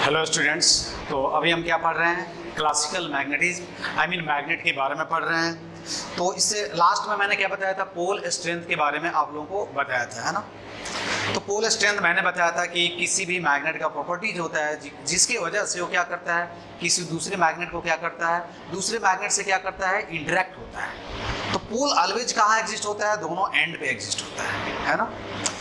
Hello students, तो अभी हम क्या पढ़ रहे हैं? क्लासिकल मैग्नेटिज्म मैग्नेट के बारे में पढ़ रहे हैं। तो इससे लास्ट में मैंने क्या बताया था? पोल स्ट्रेंथ के बारे में आप लोगों को बताया था, है ना। तो पोल स्ट्रेंथ मैंने बताया था कि किसी भी मैग्नेट का प्रॉपर्टीज होता है जिसकी वजह से वो क्या करता है, किसी दूसरे मैग्नेट को क्या करता है, दूसरे मैग्नेट से क्या करता है, इंटरेक्ट होता है। तो पोल ऑलवेज कहाँ एग्जिस्ट होता है? दोनों एंड पे एग्जिस्ट होता है ना।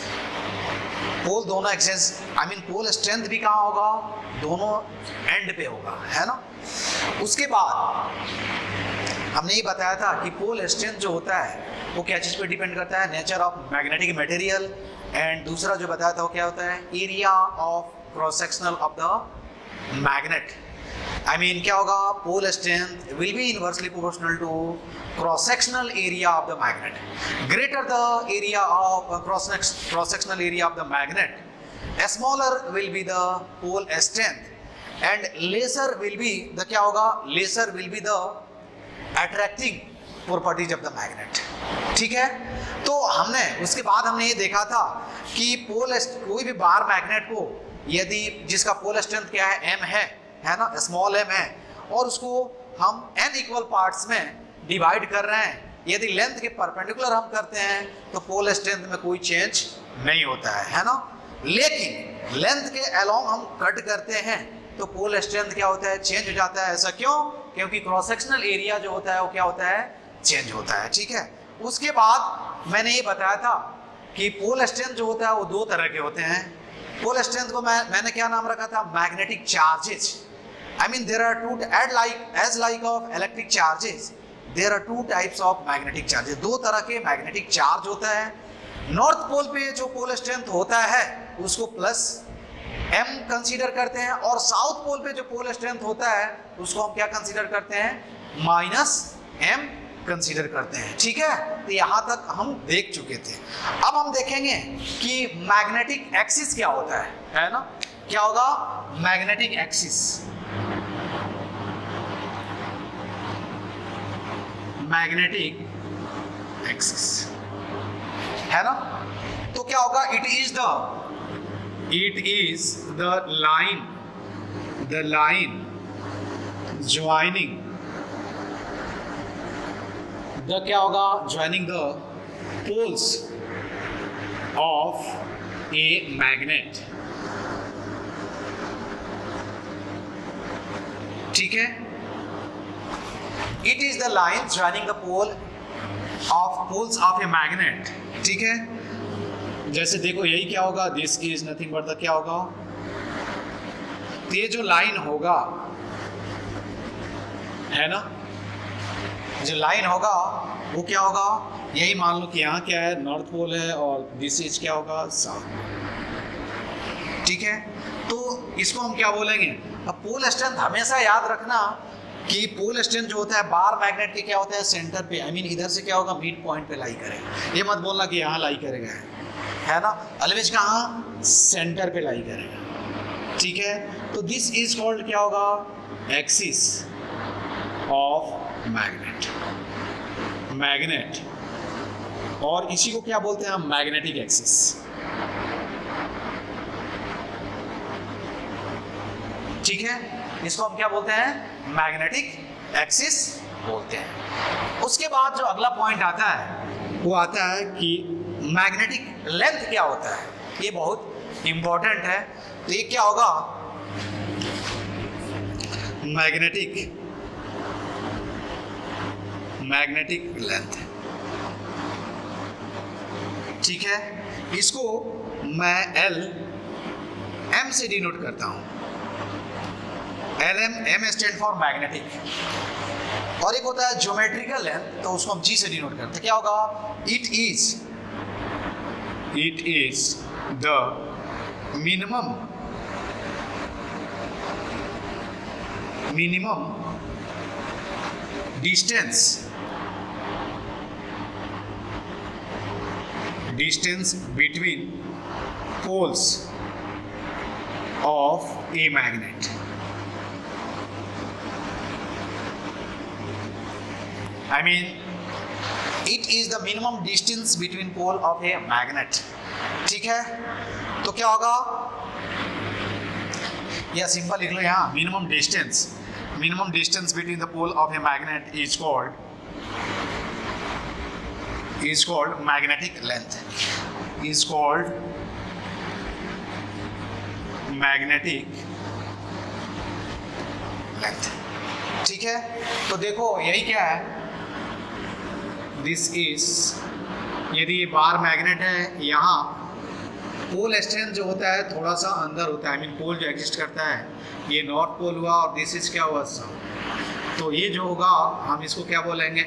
पोल दोनों एग्जिस्ट पोल स्ट्रेंथ भी कहाँ होगा? दोनों एंड पे होगा, है ना। उसके बाद हमने ये बताया था कि पोल स्ट्रेंथ जो होता है वो क्या चीज़ पे डिपेंड करता है? Nature of magnetic material. And दूसरा जो बताया था वो क्या होता है? Area of cross sectional of the magnet. क्या होगा? Pole strength will be inversely proportional to cross sectional area of the magnet. Greater the area of cross sectional area of the magnet, smaller will be the pole strength and lesser will be the क्या होगा? Lesser will be the attracting properties of the magnet. ठीक है। तो हमने उसके बाद हमने ये देखा था कि कोई भी बार मैग्नेट को यदि जिसका पोल स्ट्रेंथ क्या है? m है ना, स्मॉल m है, और उसको हम n इक्वल पार्ट्स में डिवाइड कर रहे हैं। यदि लेंथ के परपेंडिकुलर हम करते हैं तो पोल स्ट्रेंथ में कोई चेंज नहीं होता है ना। लेकिन लेंथ के अलोंग हम कट करते हैं तो पोल स्ट्रेंथ क्या होता है? चेंज हो जाता है। ऐसा क्यों? क्योंकि क्रॉस सेक्शनल एरिया जो होता है वो क्या होता है? चेंज होता है। ठीक है। उसके बाद मैंने ये बताया था कि पोल स्ट्रेंथ जो होता है वो दो तरह के होते हैं। पोल स्ट्रेंथ को मैंने क्या नाम रखा था? Magnetic charges. There are two as like of electric charges there are two types of magnetic charges. दो तरह के मैग्नेटिक चार्ज होता है। नॉर्थ पोल पे जो पोल स्ट्रेंथ होता है उसको प्लस m कंसीडर करते हैं, और साउथ पोल पे जो पोल स्ट्रेंथ होता है उसको हम क्या कंसीडर करते हैं? माइनस m कंसीडर करते हैं। ठीक है। तो यहां तक हम देख चुके थे। अब हम देखेंगे कि मैग्नेटिक एक्सिस क्या होता है ना। क्या होगा? मैग्नेटिक एक्सिस, मैग्नेटिक एक्सिस, है ना। तो क्या होगा? It is the line joining the क्या होगा? Joining the poles of a magnet. ठीक है। It is the line joining the poles of a magnet. ठीक है। जैसे देखो यही क्या होगा? This is nothing but the क्या होगा? तो ये जो लाइन होगा, है ना, जो लाइन होगा वो क्या होगा? यही मान लो कि यहाँ क्या है? नॉर्थ पोल है, और दिस इज क्या होगा? साउथ। ठीक है। तो इसको हम क्या बोलेंगे? अब पोल स्ट्रेंथ हमेशा याद रखना कि पोल स्ट्रेंथ जो होता है बार मैग्नेट के क्या होता है? सेंटर पे, इधर से क्या होगा? मिड पॉइंट पे लाई करेगा। ये मत बोलना कि यहाँ लाई करेगा, है ना। ऑलवेज कहाँ? सेंटर पे लाई करेगा। ठीक है। तो दिस इज कॉल्ड क्या होगा? एक्सिस ऑफ मैग्नेट, और इसी को क्या बोलते हैं हम? Magnetic axis. ठीक है। इसको हम क्या बोलते हैं? मैग्नेटिक एक्सिस बोलते हैं। उसके बाद जो अगला पॉइंट आता है वो आता है कि मैग्नेटिक लेंथ क्या होता है। ये बहुत इंपॉर्टेंट है। तो ये क्या होगा? Magnetic length. ठीक है। इसको मैं m से डिनोट करता हूं। m स्टैंड फॉर मैग्नेटिक, और एक होता है ज्योमेट्रिकल लेंथ, तो उसको हम g से डिनोट करते हैं। क्या होगा? It is the minimum distance between poles of a magnet. it is the minimum distance between pole of a magnet. ठीक है, तो क्या होगा, या सिंपल लिख लो यहाँ, minimum distance between the pole of a magnet is called magnetic length, is called magnetic length. ठीक है, तो देखो यही क्या है, दिस इज, यदि ये बार मैग्नेट है, यहाँ पोल स्ट्रेंथ जो होता है थोड़ा सा अंदर होता है, आई मीन पोल जो एग्जिस्ट करता है, ये नॉर्थ पोल हुआ और दिस इज क्या हुआ साउथ। तो ये जो होगा हम इसको क्या बोलेंगे,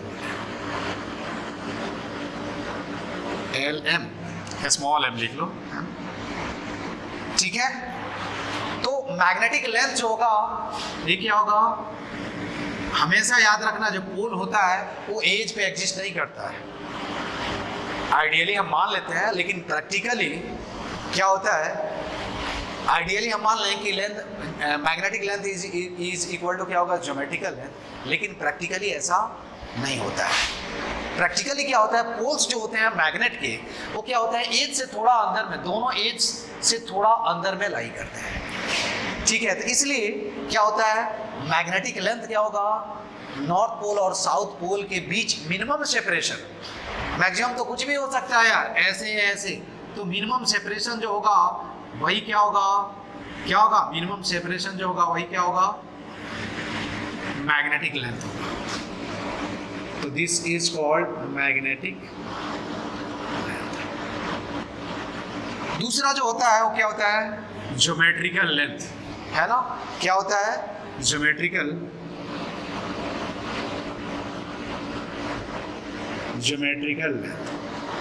LM, स्मॉल m लिख लो। ठीक है, तो मैग्नेटिक लेंथ जो होगा ये क्या होगा, हमेशा याद रखना जो पोल होता है वो एज पे एग्जिस्ट नहीं करता है। आइडियली हम मान लेते हैं, लेकिन प्रैक्टिकली क्या होता है, आइडियली हम मान लें कि length, magnetic length is equal to क्या होगा, ज्योमेट्रिकल लेंथ, लेकिन प्रैक्टिकली ऐसा नहीं होता है। प्रैक्टिकली क्या होता है, पोल्स जो होते हैं मैग्नेट के, वो क्या होता है, एज से थोड़ा अंदर में, दोनों एज से थोड़ा अंदर में लाई करते हैं। ठीक है, तो इसलिए क्या होता है, मैग्नेटिक लेंथ क्या होगा, नॉर्थ पोल और साउथ पोल के बीच मिनिमम सेपरेशन, मैक्सिमम तो कुछ भी हो सकता है यार, ऐसे या ऐसे, तो मिनिमम सेपरेशन जो होगा वही क्या होगा, मिनिमम सेपरेशन जो होगा वही क्या होगा, मैग्नेटिक लेंथ होगा। तो this is called magnetic length. दूसरा जो होता है वो क्या होता है, ज्योमेट्रिकल लेंथ, है ना, क्या होता है, ज्योमेट्रिकल लेंथ,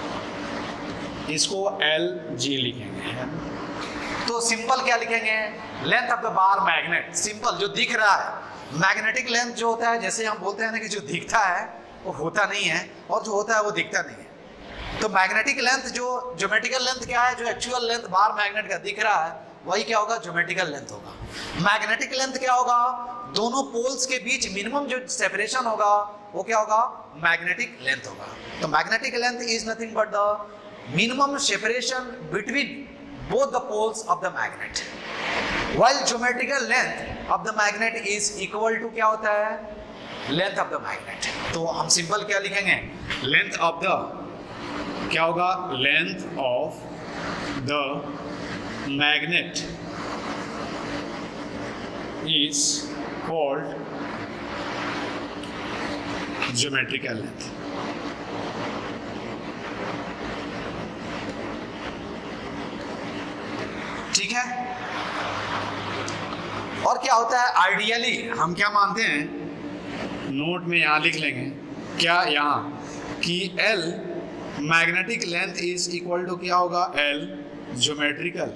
इसको LG लिखेंगे, है ना। तो सिंपल क्या लिखेंगे, length of the bar magnet, simple जो दिख रहा है। मैग्नेटिक लेंथ जो होता है, जैसे हम बोलते हैं ना कि जो दिखता है वो होता नहीं है, और जो होता है वो दिखता नहीं है। तो मैग्नेटिक लेंथ जो, ज्योमेट्रिकल लेंथ क्या है, जो एक्चुअल लेंथ बार मैग्नेट का दिख रहा है वही क्या होगा, ज्योमेट्रिकल लेंथ होगा। मैग्नेटिक लेंथ क्या होगा, दोनों पोल्स के बीच मिनिमम जो सेपरेशन होगा वो क्या होगा, मैग्नेटिक लेंथ होगा। तो magnetic length is nothing but the minimum separation between both the poles of the magnet, while geometrical length of the magnet is equal to क्या होता है, लेंथ ऑफ द मैग्नेट। तो हम सिंपल क्या लिखेंगे, length of the, क्या होगा, length of the magnet is called geometrical length। ठीक है, और क्या होता है, आइडियली हम क्या मानते हैं, नोट में यहां लिख लेंगे क्या, यहां कि L magnetic length is equal to क्या होगा, L ज्योमेट्रिकल।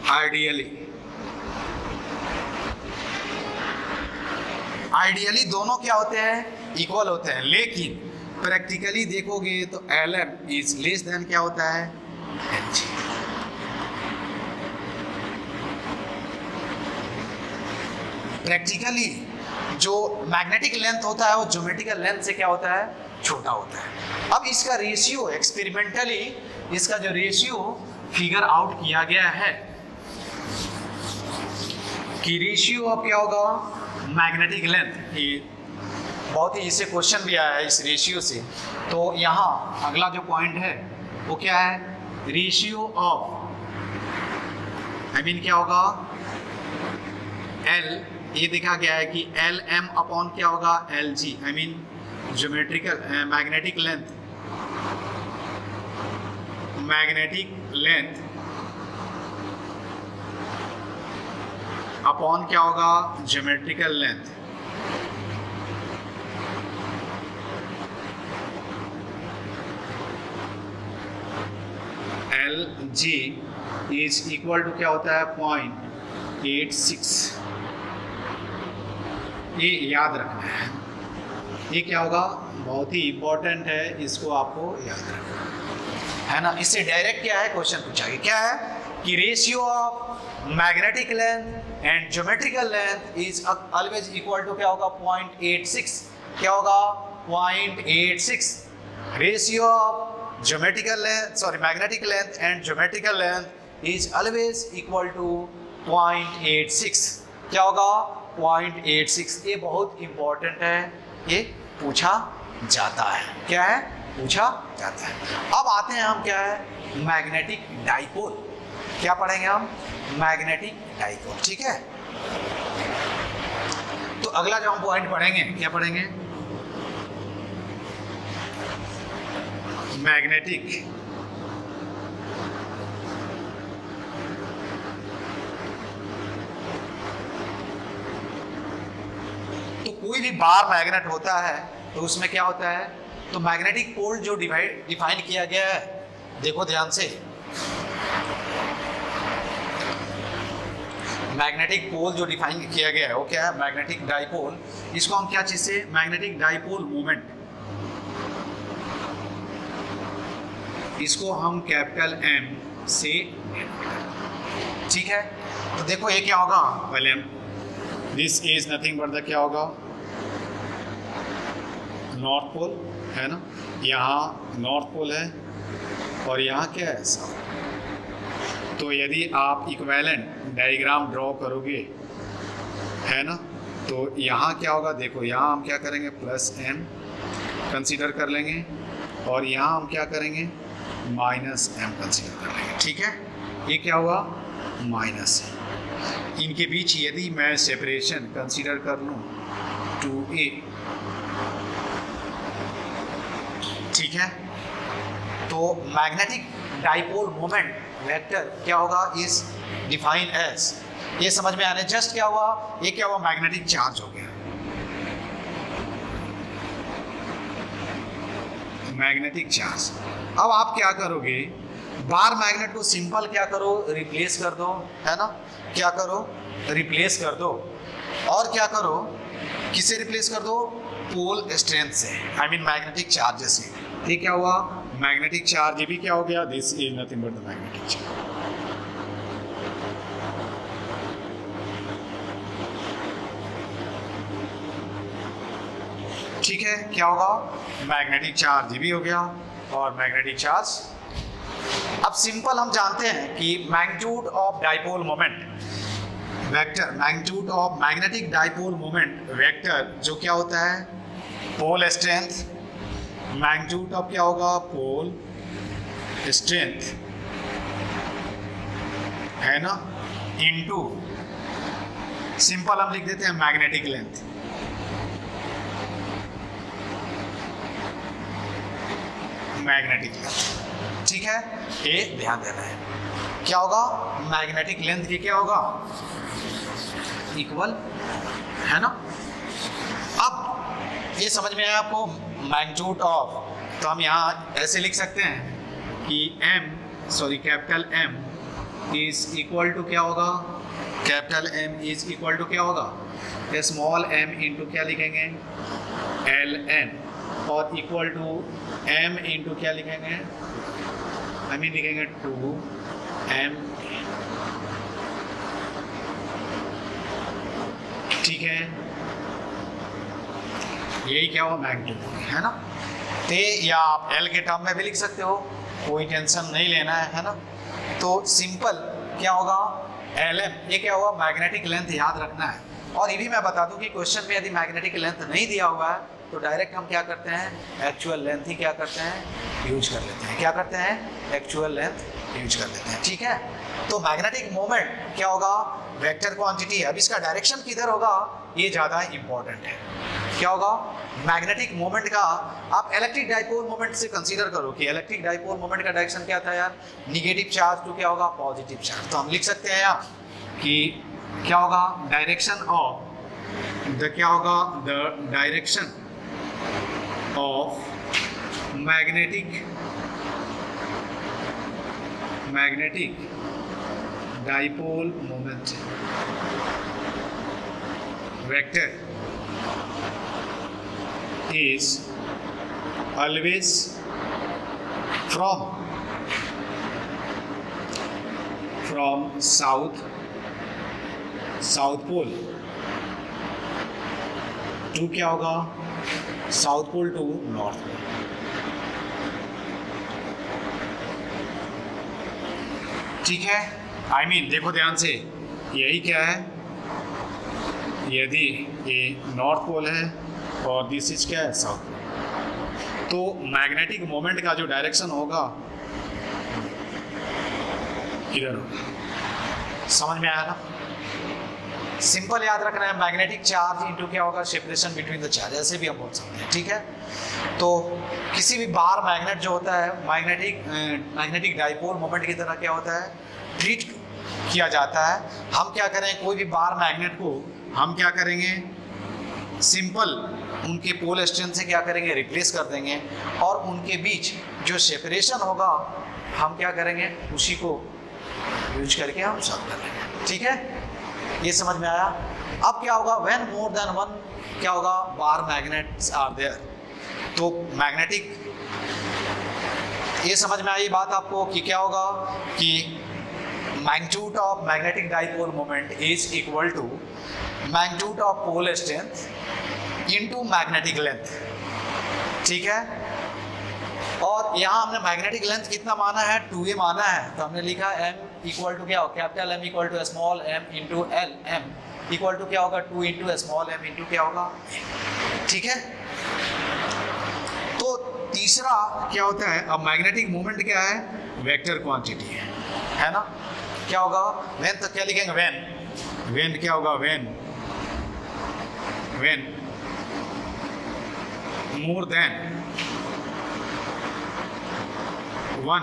आइडियली दोनों क्या होते हैं, इक्वल होते हैं, लेकिन प्रैक्टिकली देखोगे तो LM इज लेस देन क्या होता है, LG। प्रैक्टिकली जो मैग्नेटिक लेंथ होता है वो ज्योमेट्रिकल लेंथ से क्या होता है, छोटा होता है। अब इसका रेशियो, एक्सपेरिमेंटली इसका जो रेशियो फिगर आउट किया गया है कि रेशियो ऑफ क्या होगा, मैग्नेटिक लेंथ, ये बहुत ही इससे क्वेश्चन भी आया है इस रेशियो से। तो यहाँ अगला जो पॉइंट है वो क्या है, रेशियो ऑफ, आई मीन क्या होगा, L, ये देखा गया है कि LM अपॉन क्या होगा, LG, I mean geometrical magnetic length, upon क्या होगा, geometrical length. LG is equal to क्या होता है, 0.86। ये याद रखना है, ये क्या होगा, बहुत ही इंपॉर्टेंट है, इसको आपको याद रखना है ना। इससे डायरेक्ट क्या है, क्वेश्चन पूछा गया क्या है कि ratio of magnetic length and geometrical length is always equal to क्या होगा, 0.86। क्या होगा, 0.86। Ratio of geometrical length, sorry, magnetic length and geometrical length is always equal to 0.86 क्या होगा 0.86। ये बहुत इंपॉर्टेंट है, ये पूछा जाता है। क्या है? पूछा जाता है। अब आते हैं हम क्या है मैग्नेटिक डाइपोल। क्या पढ़ेंगे हम? Magnetic dipole. ठीक है, तो अगला जो हम पॉइंट पढ़ेंगे क्या पढ़ेंगे? मैग्नेटिक तो कोई भी बार मैग्नेट होता है तो उसमें क्या होता है, तो मैग्नेटिक पोल जो डिफाइन किया गया है, देखो ध्यान से, मैग्नेटिक पोल जो डिफाइन किया गया है वो क्या है? Magnetic dipole. इसको हम क्या चीज से? मैग्नेटिक डाइपोल मोमेंट, इसको हम कैपिटल M से, ठीक है। तो देखो ये क्या होगा, पहले this is nothing but the क्या होगा नॉर्थ पोल, है ना, यहाँ नॉर्थ पोल है और यहाँ क्या है साउथ। तो यदि आप इक्विवेलेंट डायग्राम ड्रॉ करोगे, है ना, तो यहाँ क्या होगा, देखो यहाँ हम क्या करेंगे +M कंसीडर कर लेंगे और यहाँ हम क्या करेंगे -M कंसीडर कर लेंगे। ठीक है, ये क्या हुआ माइनस। इनके बीच यदि मैं सेपरेशन कंसीडर कर लूँ 2A, ठीक है, तो मैग्नेटिक डाइपोल मोमेंट वेक्टर क्या होगा इज डिफाइन एज, ये समझ में आने जस्ट क्या हुआ, ये क्या हुआ मैग्नेटिक चार्ज हो गया, मैग्नेटिक चार्ज। अब आप क्या करोगे, बार मैग्नेट को सिंपल क्या करो रिप्लेस कर दो, है ना, क्या करो रिप्लेस कर दो, और क्या करो किसे रिप्लेस कर दो, पोल स्ट्रेंथ से, आई मीन मैग्नेटिक चार्ज से। ये क्या हुआ मैग्नेटिक चार्ज, ये भी क्या हो गया, this is nothing but the magnetic charge. ठीक है, क्या होगा मैग्नेटिक चार्ज ये भी हो गया और मैग्नेटिक चार्ज। अब सिंपल हम जानते हैं कि magnitude of dipole moment vector, magnitude of magnetic dipole moment vector जो क्या होता है पोल स्ट्रेंथ, मैग्नीट्यूड ऑफ क्या होगा पोल स्ट्रेंथ, है ना, इनटू सिंपल हम लिख देते हैं मैग्नेटिक लेंथ। मैग्नेटिक लेंथ, ठीक है, ये ध्यान देना है। क्या होगा मैग्नेटिक लेंथ की क्या होगा इक्वल, है ना। अब ये समझ में आया आपको मैग्नीट्यूड ऑफ, तो हम यहाँ ऐसे लिख सकते हैं कि capital M is equal to क्या होगा, capital M is equal to क्या होगा स्मॉल m इंटू क्या लिखेंगे LM, और इक्वल टू M इंटू क्या लिखेंगे, आई मीन लिखेंगे 2M, ठीक है, यही क्या हुआ मैग्नीट्यूड, है ना। तो या आप L के टर्म में भी लिख सकते हो, कोई टेंशन नहीं लेना है ना। तो सिंपल क्या होगा LM, ये क्या हुआ मैग्नेटिक लेंथ याद रखना है। और ये भी मैं बता दूं कि क्वेश्चन में यदि मैग्नेटिक लेंथ नहीं दिया हुआ है तो डायरेक्ट हम क्या करते हैं एक्चुअल लेंथ ही क्या करते हैं यूज कर लेते हैं, क्या करते हैं एक्चुअल लेंथ यूज कर लेते हैं। ठीक है, तो मैग्नेटिक मोमेंट क्या होगा वेक्टर क्वांटिटी। अब इसका डायरेक्शन किधर होगा ये ज़्यादा इंपॉर्टेंट है। क्या होगा मैग्नेटिक मोमेंट का, आप इलेक्ट्रिक डाइपोल मोमेंट से कंसीडर करो कि इलेक्ट्रिक डाइपोल मोमेंट का डायरेक्शन क्या था यार, निगेटिव चार्ज टू क्या होगा पॉजिटिव चार्ज। तो हम लिख सकते हैं यहाँ कि क्या होगा डायरेक्शन ऑफ द, क्या होगा the direction of magnetic dipole moment vector is always from south pole to क्या होगा south pole to north pole. ठीक है, आई मीन देखो ध्यान से, यही क्या है, यदि ये नॉर्थ पोल है और दिस इज क्या है, साउथ पोल, तो मैग्नेटिक मोमेंट का जो डायरेक्शन होगा इधर होगा। समझ में आया ना? सिंपल याद रखना है, मैग्नेटिक चार्ज इनटू क्या होगा, सेपरेशन बिटवीन द चार्ज, ऐसे भी हम बोल सकते हैं। ठीक है, तो किसी भी बार मैग्नेट जो होता है मैग्नेटिक डाइपोल मोमेंट की तरह क्या होता है, ट्रीट किया जाता है। हम क्या करें, कोई भी बार मैग्नेट को हम क्या करेंगे, सिंपल उनके पोल स्ट्रेंथ से क्या करेंगे, रिप्लेस कर देंगे, और उनके बीच जो सेपरेशन होगा हम क्या करेंगे, उसी को यूज करके हम सॉल्व कर लेंगे। ठीक है, ये समझ में आया? अब क्या होगा, व्हेन मोर देन वन क्या होगा, बार मैग्नेट्स आर देयर, तो मैग्नेटिक, ये समझ में आई बात आपको कि क्या होगा कि magnitude of magnetic dipole moment is equal to magnitude of pole strength into magnetic length. ठीक है, और यहाँ हमने मैग्नेटिक लेंथ कितना माना है, 2a माना है, तो हमने लिखा m इक्वल टू क्या हो, capital M equal to small m into L, m equal to क्या होगा, 2 इंटू स्मॉल m इंटू क्या होगा। ठीक है, तो तीसरा क्या होता है, अब मैग्नेटिक मोमेंट क्या है, वेक्टर क्वांटिटी है ना, क्या होगा, वेन, तो क्या लिखेंगे, वेन क्या होगा, when more than one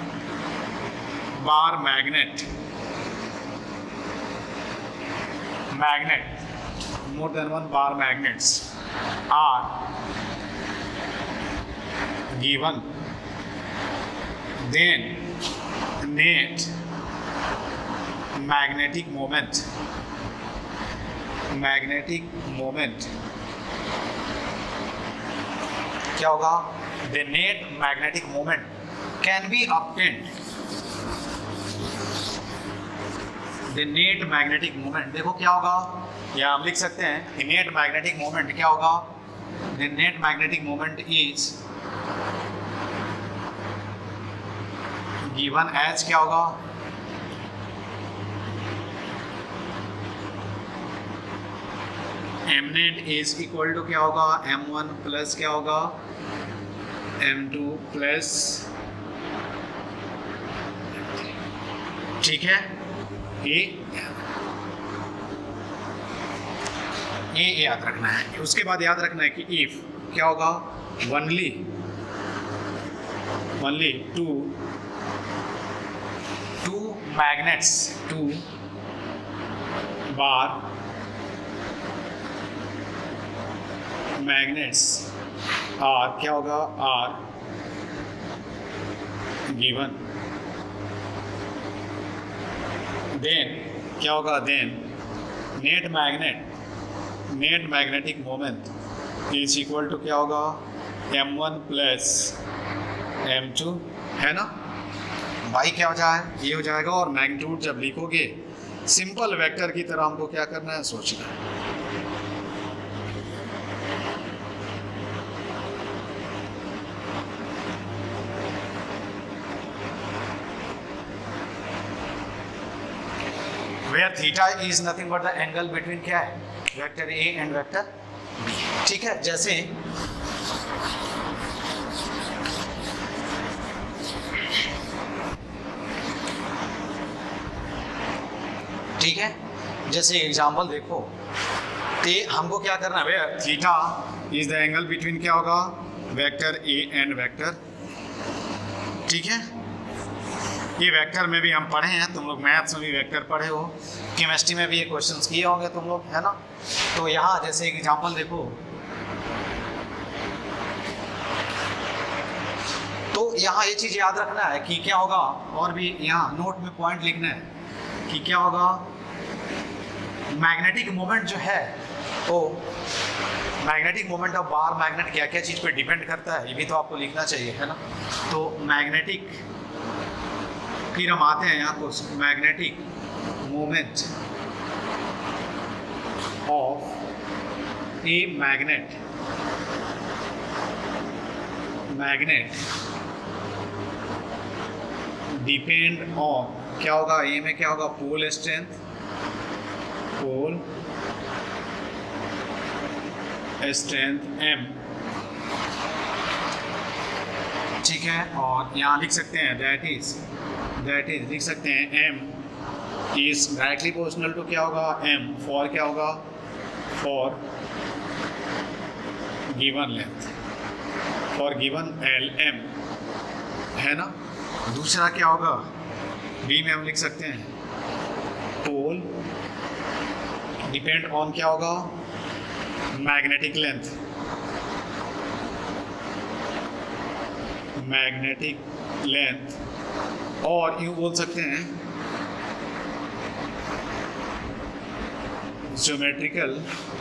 bar magnet more than one bar magnets are given, then net magnetic moment क्या होगा, the net magnetic moment can be obtained, the net magnetic moment, देखो क्या होगा, या हम लिख सकते हैं the net magnetic moment क्या होगा, the net magnetic moment is given as क्या होगा, m net is equal to क्या होगा, m1 प्लस क्या होगा, m2 प्लस, ठीक है, ये याद रखना है। उसके बाद याद रखना है कि इफ क्या होगा, only two magnets, two bar magnets are क्या होगा, आर गिवन, देन क्या होगा, then net magnetic moment is equal to क्या होगा, m1 प्लस m2, है ना भाई, क्या हो जाए, ये हो जाएगा। और मैग्नीट्यूड जब लिखोगे सिंपल वेक्टर की तरह हमको क्या करना है, सोचना है। where theta is nothing but the angle between क्या है, vector A and vector B। ठीक है, जैसे ठीक है, जैसे एग्जांपल देखो, ते हमको क्या करना है, where theta is the angle between क्या होगा, वेक्टर A एंड वेक्टर, ठीक है। ये वेक्टर में भी हम पढ़े हैं, तुम लोग मैथ्स में भी वेक्टर पढ़े हो, केमिस्ट्री में भी ये क्वेश्चंस किए होंगे तुम लोग, है ना। तो यहाँ जैसे एग्जांपल देखो, तो यहाँ ये चीज़ याद रखना है कि क्या होगा, और भी यहाँ नोट में पॉइंट लिखना है कि क्या होगा, मैग्नेटिक मोमेंट जो है, तो magnetic moment of bar magnet क्या क्या चीज़ पे डिपेंड करता है, ये भी तो आपको लिखना चाहिए, है ना। तो मैग्नेटिक, फिर हम आते हैं यहाँ को, magnetic moment of a magnet depend on क्या होगा, ए में क्या होगा, pole strength pole strength m, ठीक है। और यहाँ लिख सकते हैं दैट इज लिख सकते हैं m is directly proportional to क्या होगा m फॉर क्या होगा for given length, for given LM, है ना। दूसरा क्या होगा B में हम लिख सकते हैं पोल डिपेंड ऑन क्या होगा मैग्नेटिक लेंथ, और यूं बोल सकते हैं ज्योमेट्रिकल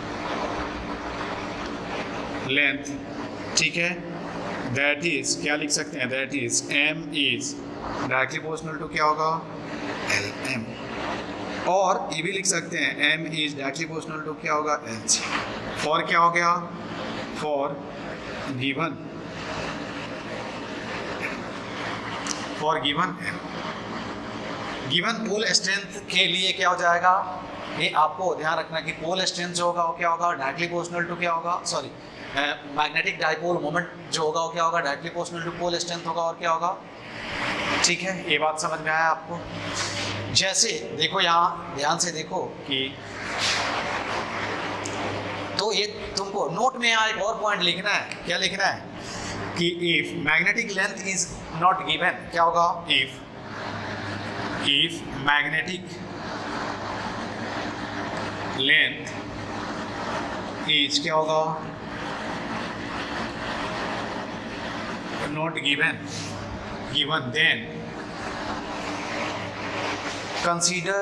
लेंथ, ठीक है। दैट इज क्या लिख सकते हैं that is m is directly proportional to क्या होगा LM, और ये भी लिख सकते हैं m is directly proportional to क्या होगा LC, फॉर क्या हो गया for given m। Given pole strength के लिए क्या हो जाएगा, ये आपको ध्यान रखना कि पोल स्ट्रेंथ जो होगा वो क्या होगा डायरेक्टली प्रोपोर्शनल टू क्या होगा सॉरी मैग्नेटिक डाइपोल मोमेंट जो होगा वो क्या होगा directly proportional to pole strength होगा, और क्या होगा, ठीक है। ये बात समझ में आया आपको। जैसे देखो यहाँ ध्यान से देखो कि तो ये तुमको नोट में यहाँ एक और पॉइंट लिखना है, क्या लिखना है कि if magnetic length is not given, क्या होगा इफ मैग्नेटिक लेंथ इज क्या होगा not given then consider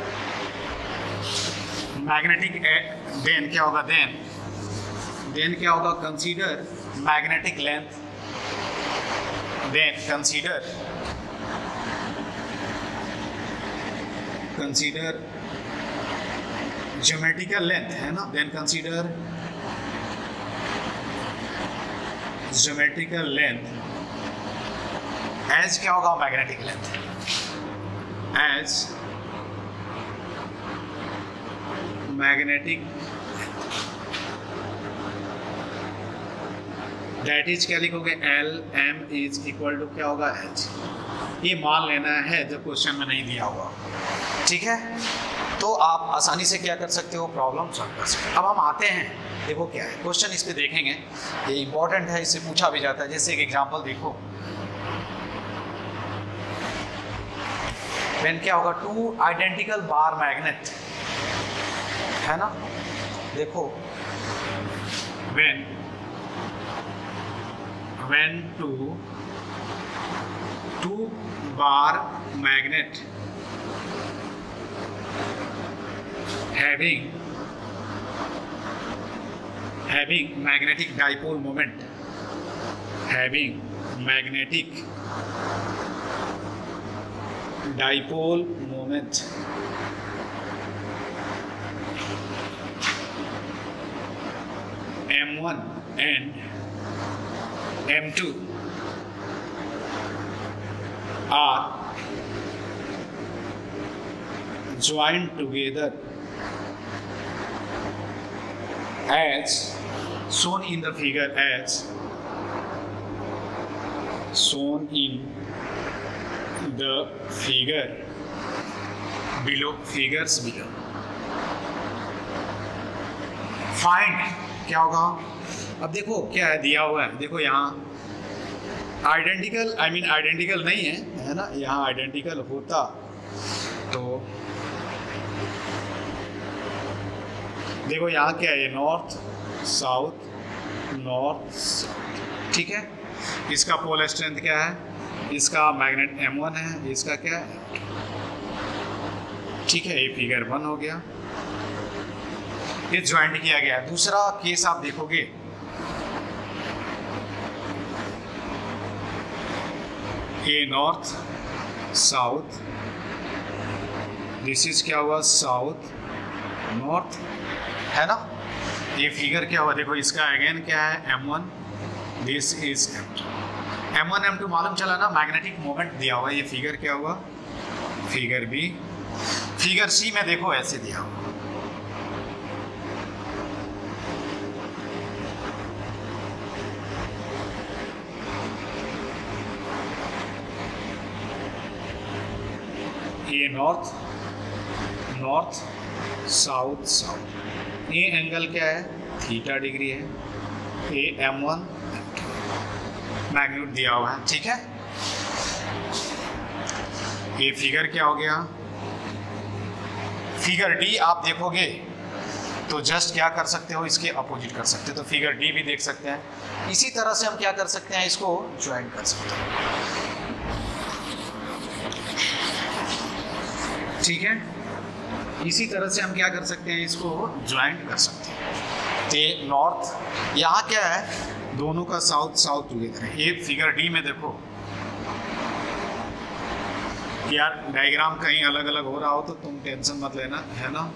magnetic then क्या होगा then क्या होगा consider magnetic length, then consider geometrical length, है ना। then consider geometrical length as क्या होगा magnetic length, as magnetic that is क्या लिखोगे LM इज इक्वल टू क्या होगा H। ये मान लेना है जब क्वेश्चन में नहीं दिया हुआ, ठीक है। तो आप आसानी से क्या कर सकते हो प्रॉब्लम सॉल्व कर सकते हो। अब हम आते हैं, देखो क्या है क्वेश्चन, इस पे देखेंगे, ये इंपॉर्टेंट है, इससे पूछा भी जाता है। जैसे एक एग्जांपल देखो, व्हेन क्या होगा टू आइडेंटिकल बार मैग्नेट, है ना। देखो when two bar magnet having magnetic dipole moment, having magnetic dipole moment M1 and M2 are joined together as shown in the figure, as shown in the figure below, figures below. Find क्या होगा, अब देखो क्या है दिया हुआ है, देखो यहाँ आइडेंटिकल, आइडेंटिकल नहीं है ना, यहाँ आइडेंटिकल होता तो देखो यहाँ क्या है, नॉर्थ साउथ, ठीक है। इसका पोल स्ट्रेंथ क्या है, इसका मैग्नेट M1 है, इसका क्या है, ठीक है। ये फिगर 1 हो गया, ये ज्वाइंट किया गया। दूसरा केस आप देखोगे, ये नॉर्थ साउथ, दिस इज क्या हुआ साउथ नॉर्थ, है ना। ये फिगर क्या हुआ, देखो इसका अगेन क्या है M1, this is M2। M1 M2 मालूम चला ना, मैग्नेटिक मोमेंट दिया हुआ। ये फिगर क्या हुआ, फिगर B। फिगर C में देखो ऐसे दिया हुआ, ये नॉर्थ नॉर्थ साउथ साउथ, ये एंगल क्या है थीटा डिग्री है, ये M1 मैग्नीट्यूड दिया हुआ है, ठीक है। ये फिगर क्या हो गया, फिगर डी आप देखोगे तो जस्ट क्या कर सकते हो, इसके अपोजिट कर सकते हो, तो फिगर डी भी देख सकते हैं। इसी तरह से हम क्या कर सकते हैं, इसको ज्वाइन कर सकते हैं, ठीक है। इसी तरह से हम क्या कर सकते हैं, इसको ज्वाइंट कर सकते हैं। तो नॉर्थ यहाँ क्या है, दोनों का साउथ साउथ टुगेदर है। ये फिगर डी में देखो यार, डायग्राम कहीं अलग अलग हो रहा हो तो तुम टेंशन मत लेना, है ना।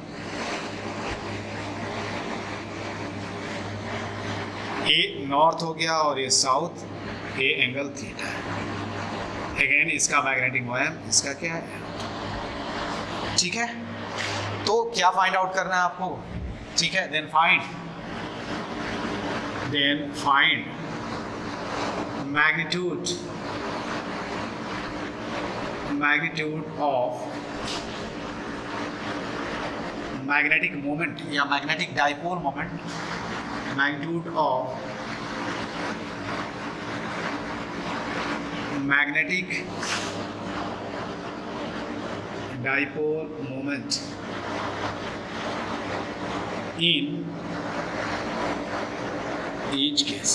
ये नॉर्थ हो गया और ये साउथ, ये एंगल थीटा है। अगेन इसका मैग्नेटिक मोमेंट, इसका क्या है, ठीक है। तो क्या फाइंड आउट करना है आपको, ठीक है। Then find magnitude of magnetic moment या magnetic dipole moment, magnitude of magnetic dipole moment in each case,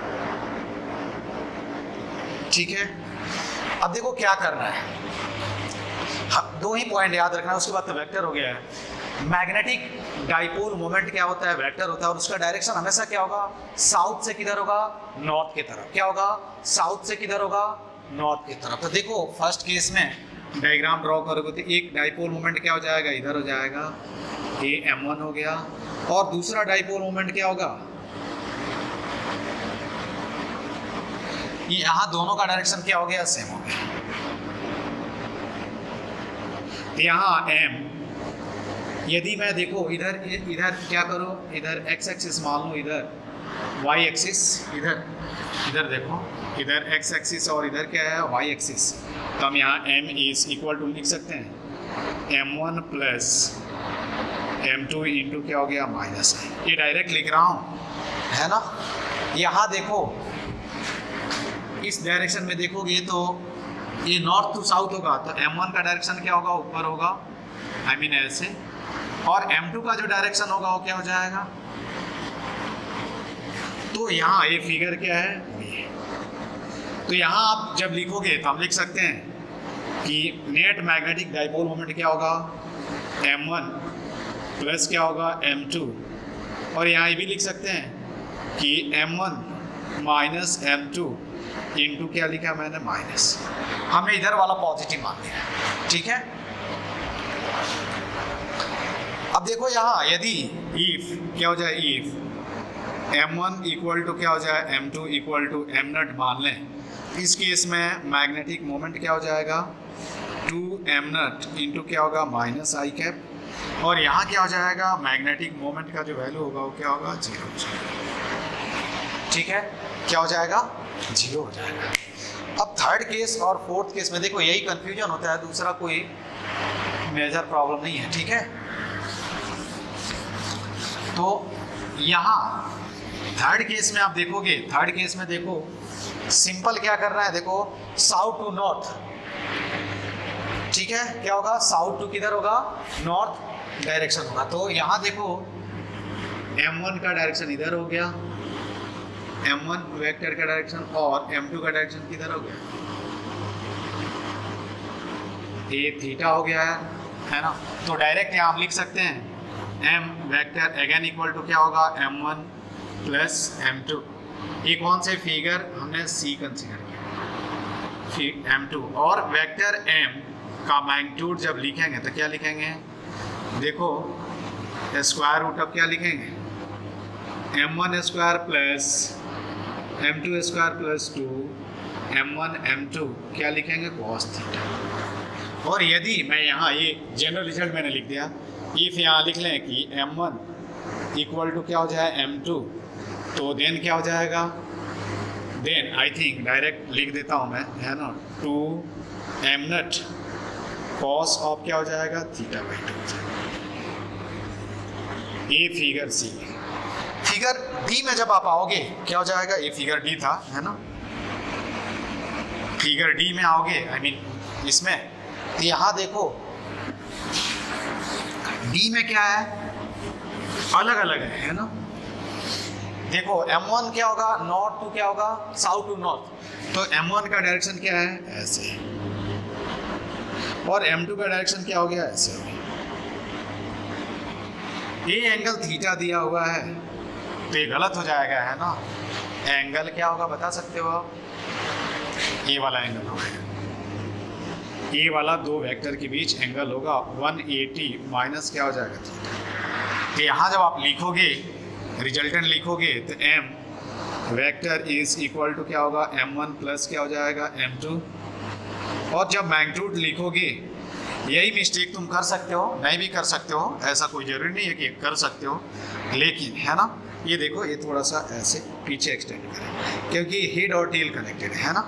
ठीक है। अब देखो क्या करना है, दो ही पॉइंट याद रखना है, उसके बाद तो वेक्टर हो गया है। मैग्नेटिक डाइपोल मोमेंट क्या होता है, वेक्टर होता है, और उसका डायरेक्शन हमेशा क्या होगा, साउथ से किधर होगा, नॉर्थ की तरफ। क्या होगा, साउथ से किधर होगा, नॉर्थ की तरफ। तो देखो फर्स्ट केस में डायग्राम ड्रॉ करोगे तो एक डाइपोल मोमेंट क्या हो जाएगा, इधर हो जाएगा, ये M1 हो गया, और दूसरा डाइपोल मोमेंट क्या होगा, ये यहां दोनों का डायरेक्शन क्या हो गया, सेम हो गया। यहां M, यदि मैं देखो इधर क्या करो, इधर x एक्सिस मान लो, इधर y एक्सिस, इधर देखो, इधर x एक्सिस और इधर क्या है, y एक्सिस। तो हम यहाँ M इज इक्वल टू लिख सकते हैं M1 प्लस M2 इंटू क्या हो गया, माइनस है। ये डायरेक्ट लिख रहा हूँ, है ना। यहाँ देखो इस डायरेक्शन में देखोगे तो ये नॉर्थ टू साउथ होगा, तो M1 का डायरेक्शन क्या होगा, ऊपर होगा, आई मीन ऐसे, और M2 का जो डायरेक्शन होगा वो क्या हो जाएगा। तो यहाँ ये फिगर क्या है, तो यहाँ आप जब लिखोगे तो हम लिख सकते हैं कि नेट मैग्नेटिक डाइपोल मोमेंट क्या होगा, M1 प्लस क्या होगा, M2, और यहाँ ये भी लिख सकते हैं कि M1 माइनस M2 इंटू क्या लिखा है मैंने, माइनस। हमने इधर वाला पॉजिटिव मान लिया, ठीक है। अब देखो यहाँ यदि इफ क्या हो जाए, इफ M1 इक्वल टू क्या हो जाए, M2 इक्वल टू M0 मान लें, इस केस में मैग्नेटिक मोमेंट क्या हो जाएगा, 2M0 इंटू क्या होगा, माइनस आई कैप, और यहाँ क्या हो जाएगा, मैग्नेटिक मोमेंट का जो वैल्यू होगा वो क्या होगा, 0 हो जाएगा, ठीक है। क्या हो जाएगा, 0 हो जाएगा। अब थर्ड केस और फोर्थ केस में देखो यही कंफ्यूजन होता है, दूसरा कोई मेजर प्रॉब्लम नहीं है, ठीक है। तो यहाँ थर्ड केस में आप देखोगे, थर्ड केस में देखो सिंपल क्या करना है, देखो साउथ टू नॉर्थ, ठीक है। क्या होगा, साउथ टू किधर होगा, नॉर्थ डायरेक्शन होगा। तो यहाँ देखो M1 का डायरेक्शन इधर हो गया, M1 वेक्टर का डायरेक्शन, और M2 का डायरेक्शन किधर हो गया, ये थीटा हो गया है ना। तो डायरेक्ट यहाँ हम लिख सकते हैं M vector again equal to क्या होगा, M1 प्लस M2। ये कौन से फिगर हमने C कंसीडर किया, M2, और वेक्टर M का मैग्नीट्यूड जब लिखेंगे तो क्या लिखेंगे, देखो स्क्वायर रूट ऑफ क्या लिखेंगे, M1 square plus M2 square plus 2 M1 M2 क्या लिखेंगे, cos थीटा। और यदि मैं यहाँ ये जनरल रिजल्ट मैंने लिख दिया, इफ यहाँ लिख लें कि M1 इक्वल टू क्या हो जाए, M2, तो देन क्या हो जाएगा, देन आई थिंक डायरेक्ट लिख देता हूँ मैं, है ना, 2M0 कॉस ऑफ क्या हो जाएगा, थीटा बाई 2 हो जाएगा। ये फिगर सी। फिगर डी में जब आप आओगे क्या हो जाएगा, ये फिगर डी था है ना, फिगर डी में आओगे आई मीन इसमें, तो यहां देखो डी में क्या है, अलग अलग है ना। देखो M1 क्या होगा, नॉर्थ टू क्या होगा, साउथ टू नॉर्थ, तो M1 का डायरेक्शन क्या है, ऐसे, और M2 का डायरेक्शन क्या हो गया, ऐसे। ये एंगल थीटा दिया हुआ है तो ये गलत हो जाएगा है ना। एंगल क्या होगा बता सकते हो आप, ये वाला एंगल होगा, ये वाला दो वेक्टर के बीच एंगल होगा 180 माइनस क्या हो जाएगा थीटा। तो यहाँ जब आप लिखोगे रिजल्टेंट लिखोगे तो m vector is equal to क्या होगा, m1 प्लस क्या हो जाएगा, m2। और जब मैग्नीट्यूड लिखोगे, यही मिस्टेक तुम कर सकते हो, नहीं भी कर सकते हो, ऐसा कोई जरूरी नहीं है कि कर सकते हो, लेकिन है ना, ये देखो ये थोड़ा सा ऐसे पीछे एक्सटेंड करें क्योंकि हेड और टेल कनेक्टेड है ना।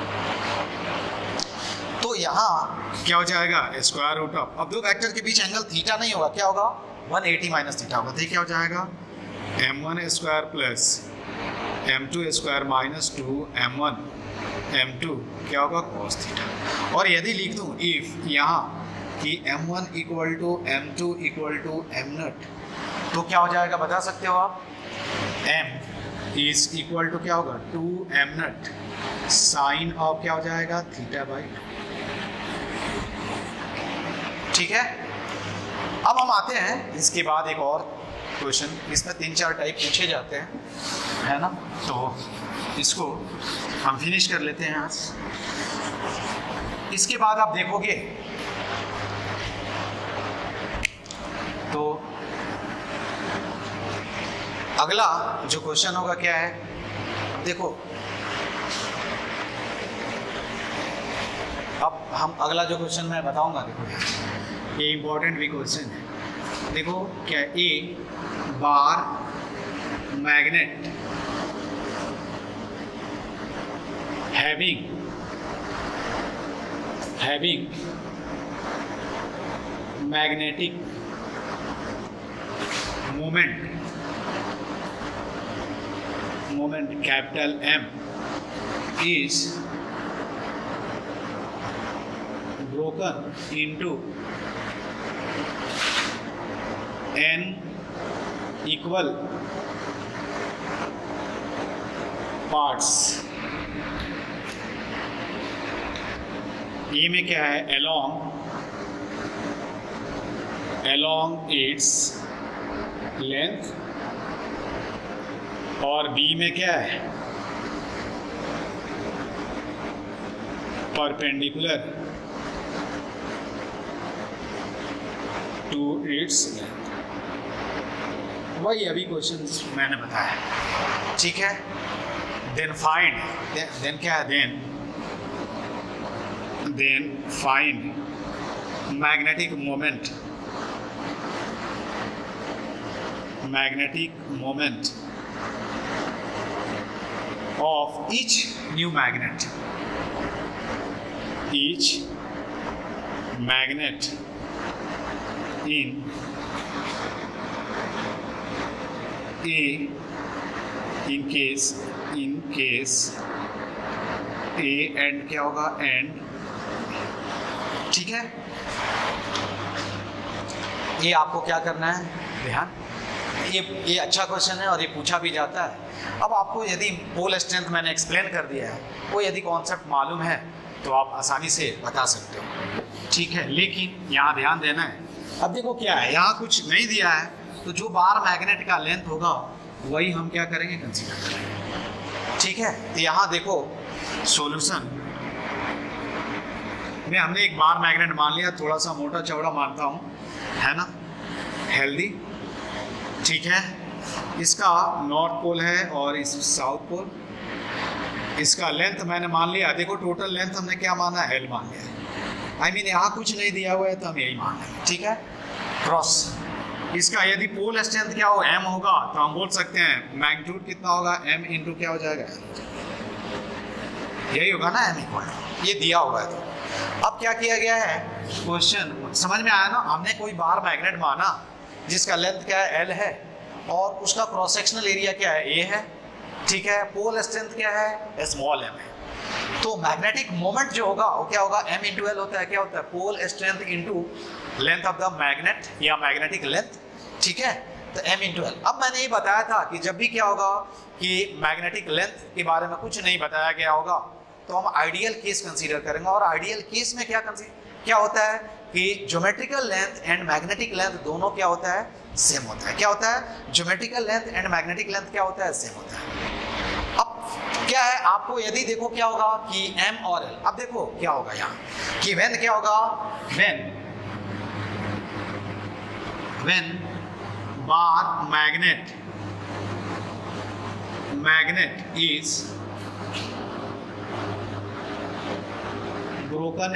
तो यहाँ क्या हो जाएगा, स्क्वायर रूट ऑफ, अब दो वेक्टर के बीच एंगल थीटा नहीं होगा, क्या होगा 180 माइनस थीटा होगा, तो क्या हो जाएगा m1 square plus m2 square minus 2m1 m2 क्या होगा cos थीटा। और यदि लिख दूँ इफ यहाँ कि m1 equal to m2 equal to m0, तो क्या हो जाएगा बता सकते हो आप, m इज इक्वल टू क्या होगा 2m0 साइन ऑफ क्या हो जाएगा थीटा बाई 2। ठीक है, अब हम आते हैं इसके बाद एक और क्वेश्चन, इसमें 3-4 टाइप पूछे जाते हैं है ना, तो इसको हम फिनिश कर लेते हैं आज। इसके बाद आप देखोगे तो अगला जो क्वेश्चन होगा क्या है, देखो अब हम अगला जो क्वेश्चन मैं बताऊंगा, देखो ये इंपॉर्टेंट भी क्वेश्चन है। देखो क्या, a bar magnet having magnetic moment capital M is broken into n equal parts। A में क्या है, along its length, और बी में क्या है, perpendicular to its length। वही अभी क्वेश्चन मैंने बताया, ठीक है। देन फाइंड, देन क्या है, then find magnetic moment of each new magnet in A in case A and क्या होगा, and, ठीक है। ये आपको क्या करना है, ध्यान, ये अच्छा क्वेश्चन है और ये पूछा भी जाता है। अब आपको यदि पोल स्ट्रेंथ मैंने एक्सप्लेन कर दिया है, वो यदि कॉन्सेप्ट मालूम है तो आप आसानी से बता सकते हो, ठीक है। लेकिन यहाँ ध्यान देना है, अब देखो क्या है, यहाँ कुछ नहीं दिया है, तो जो बार मैग्नेट का लेंथ होगा वही हम क्या करेंगे, कंसीडर करेंगे, ठीक है। तो यहाँ देखो सॉल्यूशन में हमने एक बार मैग्नेट मान लिया, थोड़ा सा मोटा चौड़ा मानता हूँ, है ना, हेल्दी, ठीक है। इसका नॉर्थ पोल है और इस साउथ पोल, इसका लेंथ मैंने मान लिया, देखो टोटल लेंथ हमने क्या माना है, L मान लिया, आई मीन यहाँ कुछ नहीं दिया हुआ है तो हम यही मान लेंगे, ठीक है। क्रॉस, इसका यदि पोल स्ट्रेंथ क्या हो, M होगा, तो हम बोल सकते हैं मैग्नीट्यूड कितना होगा, M इंटू क्या हो जाएगा, यही होगा ना, M इक्वल, ये दिया हुआ है। तो अब क्या किया गया है, क्वेश्चन समझ में आया ना, हमने कोई बार मैग्नेट माना जिसका लेंथ क्या है, L है, और उसका क्रॉस सेक्शनल एरिया क्या है, A है, ठीक है। पोल स्ट्रेंथ क्या है, स्मॉल m है। तो मैग्नेटिक मोमेंट जो होगा वो क्या होगा, m इंटू एल होता है। क्या होता है, pole strength into length of the magnet या मैग्नेटिक लेंथ, ठीक है। तो m इंटू एल। अब मैंने ये बताया था कि जब भी क्या होगा कि मैग्नेटिक लेंथ के बारे में कुछ नहीं बताया गया होगा तो हम आइडियल केस कंसीडर करेंगे। और आइडियल केस में क्या होता है कि geometrical length and magnetic length दोनों क्या होता है, सेम होता है। क्या होता है, geometrical length and magnetic length क्या होता है, सेम होता है। अब क्या है, आपको यदि देखो क्या होगा कि m और l, अब देखो क्या होगा यहाँ कि व्हेन क्या होगा, when bar magnet is broken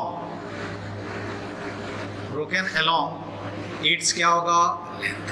along its क्या होगा, लेंथ।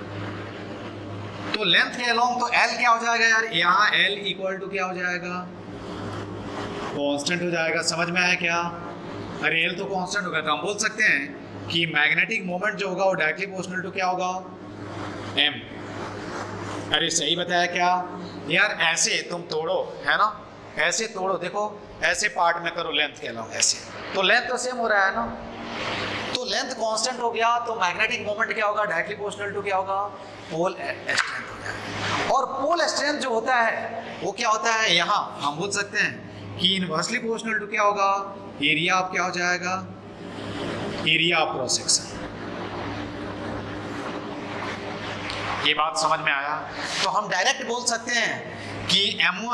तो लेंथ के along तो L क्या हो जाएगा यार, यहाँ L इक्वल टू क्या हो जाएगा, कांस्टेंट हो जाएगा। समझ में आया क्या, अरे L तो कांस्टेंट होगा तो हम बोल सकते हैं कि मैग्नेटिक मोमेंट जो होगा वो डायरेक्टली प्रोपोर्शनल टू क्या होगा, M। अरे सही बताया क्या यार, ऐसे तुम तोड़ो है ना, ऐसे तोड़ो, देखो ऐसे पार्ट में करो लेंथ के अलॉन्ग ऐसे, तो लेंथ तो सेम हो रहा है ना। तो लेंथ कांस्टेंट हो गया तो मैग्नेटिक मोमेंट क्या होगा, डायरेक्टली प्रोपोर्शनल टू क्या होगा, पोल स्ट्रेंथ हो जाएगा। और पोल स्ट्रेंथ जो होता है वो क्या होता है, यहाँ हम बोल सकते हैं कि इनवर्सली प्रोपोर्शनल टू क्या होगा, एरिया ऑफ क्या हो जाएगा, एरिया ऑफ क्रॉस सेक्शन। ये बात समझ में आया। तो हम डायरेक्ट बोल सकते हैं कि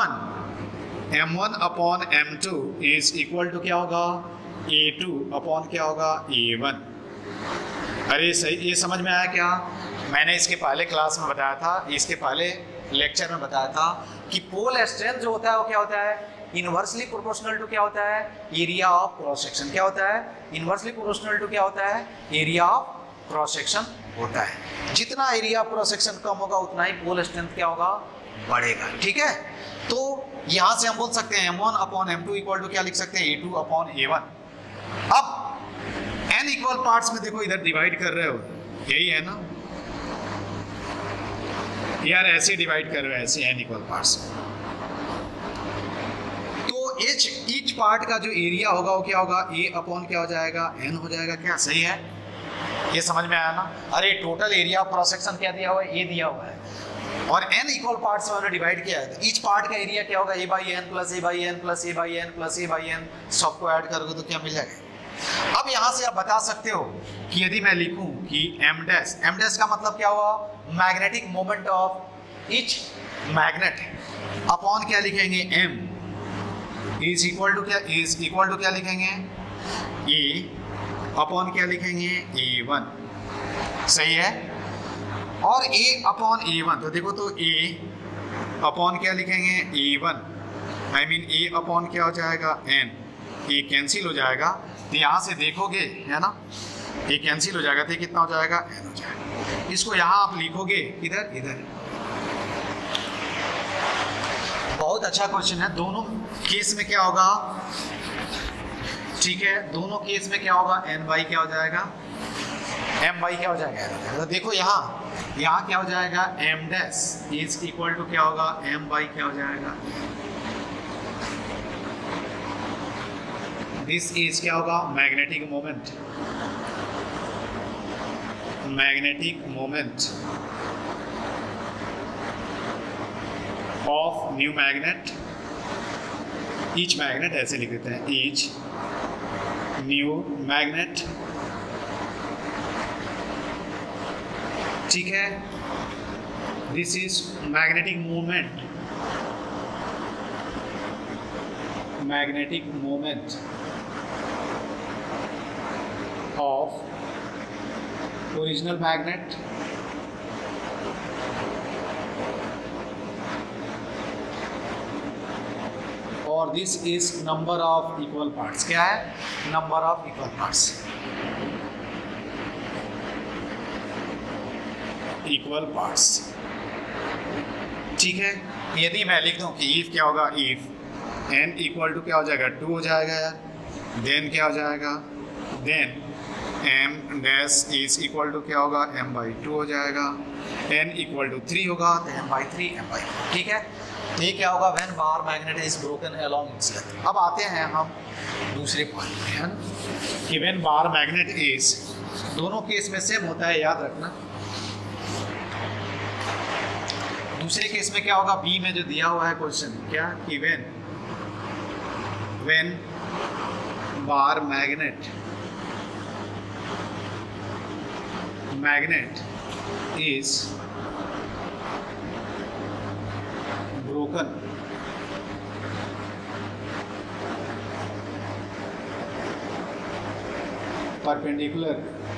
m1 upon m2 is equal to क्या होगा, a2 अपॉन क्या होगा, a1। अरे सही, ये समझ में आया क्या, मैंने इसके पहले क्लास में बताया था, इसके पहले लेक्चर में बताया था कि पोल स्ट्रेंथ जो होता है वो क्या होता है, इनवर्सली प्रोपोर्शनल टू क्या होता है, एरिया ऑफ क्रॉस सेक्शन। क्या होता है, इनवर्सली प्रोपोर्शनल टू क्या होता है, एरिया ऑफ क्रॉस सेक्शन होता है। जितना एरिया ऑफ क्रॉस सेक्शन कम होगा उतना ही पोल स्ट्रेंथ क्या होगा, बढ़ेगा, ठीक है। तो यहां से हम बोल सकते हैं m1 upon m2 equal to क्या लिख सकते हैं, a2 अपॉन a1। अब n इक्वल पार्ट्स में देखो इधर डिवाइड कर रहे हो, यही है ना यार, ऐसे डिवाइड कर रहे हो ऐसे n इक्वल पार्ट्स। तो ईच पार्ट का जो एरिया होगा वो क्या होगा, a अपॉन क्या हो जाएगा, n हो जाएगा। क्या सही है, ये समझ में आया ना। अरे total area of cross section क्या दिया हुआ है, a दिया हुआ है, और n इक्वल पार्ट से हमने डिवाइड किया है, तो ईच पार्ट का एरिया क्या होगा, a by n plus a by n plus a by n plus a by n, सबको ऐड करोगे तो क्या मिल जाएगा। अब यहाँ से आप बता सकते हो कि यदि मैं लिखूं कि m डैश का मतलब क्या हुआ, magnetic moment of each magnet upon क्या लिखेंगे, m इज इक्वल टू क्या लिखेंगे, a अपॉन क्या लिखेंगे, a1। सही है। और a अपॉन a1, तो देखो तो a अपॉन क्या लिखेंगे, a1, I mean a upon क्या हो जाएगा, n, a कैंसिल हो जाएगा। तो यहाँ से देखोगे है ना, a कैंसिल हो जाएगा, तो कितना हो जाएगा, n हो जाएगा। इसको यहाँ आप लिखोगे इधर। बहुत अच्छा क्वेश्चन है। दोनों केस में क्या होगा, ठीक है, दोनों केस में क्या होगा, n बाई क्या हो जाएगा, m बाई क्या हो जाएगा। तो देखो यहाँ क्या हो जाएगा, m dash is equal to क्या होगा, m बाई क्या हो जाएगा, दिस इज क्या होगा, magnetic moment of new magnet, each magnet ऐसे लिख देते हैं, ईच न्यू मैग्नेट, ठीक है। This is magnetic moment of original magnet और this is number of equal parts. क्या है, नंबर ऑफ इक्वल पार्ट्स, ठीक है। यदि मैं लिख दूं कि इफ क्या होगा, इफ n इक्वल टू क्या हो जाएगा, 2 हो जाएगा यार, देन क्या हो जाएगा, then m dash is equal to क्या होगा, m/2 हो जाएगा, n इक्वल टू 3 होगा तो m/3 m/4, ठीक है। ये क्या होगा, when bar magnet is broken along its length. अब आते हैं हम दूसरे पॉइंट पे, है ना, कि व्हेन बार मैग्नेट इज, दोनों केस में सेम होता है, याद रखना। दूसरे केस में क्या होगा, बी में जो दिया हुआ है क्वेश्चन, क्या कि when bar magnet is broken perpendicular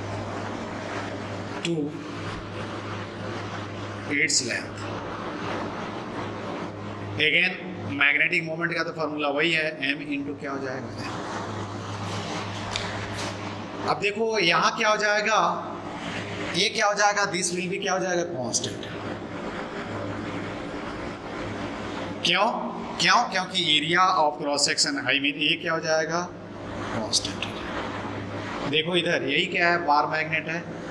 to its length। Again magnetic moment का तो फॉर्मूला वही है, m इंटू क्या हो जाएगा। अब देखो यहाँ क्या हो जाएगा, ये क्या हो जाएगा, दिस विल भी क्या हो जाएगा, कांस्टेंट। क्यों क्यों, क्योंकि area of cross section, I mean ये क्या हो जाएगा, कांस्टेंट। देखो इधर यही क्या है, बार मैग्नेट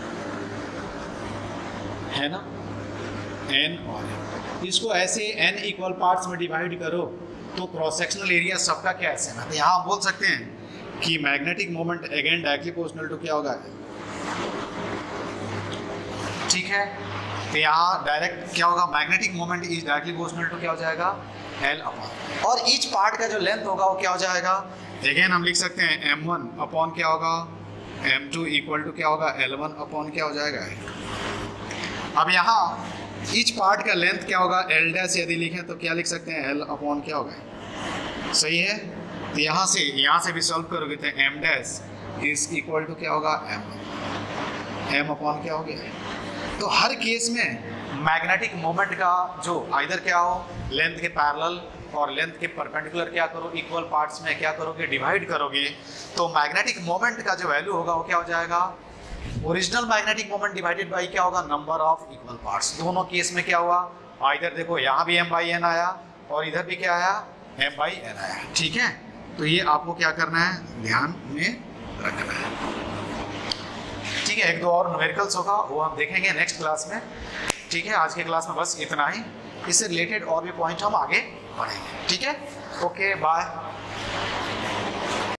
है ना, n और m। इसको ऐसे n इक्वल पार्ट्स में डिवाइड करो तो क्रॉस सेक्शनल एरिया सबका क्या है, सेम है। तो यहाँ हम बोल सकते हैं कि magnetic moment again directly proportional to क्या होगा, ठीक है। तो यहाँ डायरेक्ट क्या होगा, magnetic moment is directly proportional to क्या हो जाएगा, L अपॉन, और ईच पार्ट का जो लेंथ होगा वो क्या हो जाएगा, अगेन हम लिख सकते हैं m1 अपॉन क्या होगा, m2 इक्वल टू क्या होगा, L1 अपॉन क्या हो जाएगा। अब यहाँ ईच पार्ट का लेंथ क्या होगा, L डैश यदि लिखें तो क्या लिख सकते हैं, L अपॉन क्या होगा, सही है। तो यहाँ से भी सॉल्व करोगे तो m dash is equal to क्या होगा, m अपॉन क्या हो गया। तो हर केस में मैग्नेटिक मोमेंट का जो आइदर क्या हो, लेंथ के पैरेलल और लेंथ के परपेंडिकुलर क्या करो, इक्वल पार्ट्स में क्या करोगे, डिवाइड करोगे, तो मैग्नेटिक मोमेंट का जो वैल्यू होगा वो क्या हो जाएगा, original magnetic moment divided by क्या होगा, नंबर ऑफ इक्वल पार्ट्स। दोनों केस में क्या हुआ, आइदर देखो यहाँ भी m/n आया और इधर भी क्या आया, m/n आया, ठीक है। तो ये आपको क्या करना है, ध्यान में रखना है, ठीक है। एक दो और न्यूमेरिकल्स होगा वो हम देखेंगे नेक्स्ट क्लास में, ठीक है। आज के क्लास में बस इतना ही, इससे रिलेटेड और भी पॉइंट हम आगे पढ़ेंगे, ठीक है। Okay bye.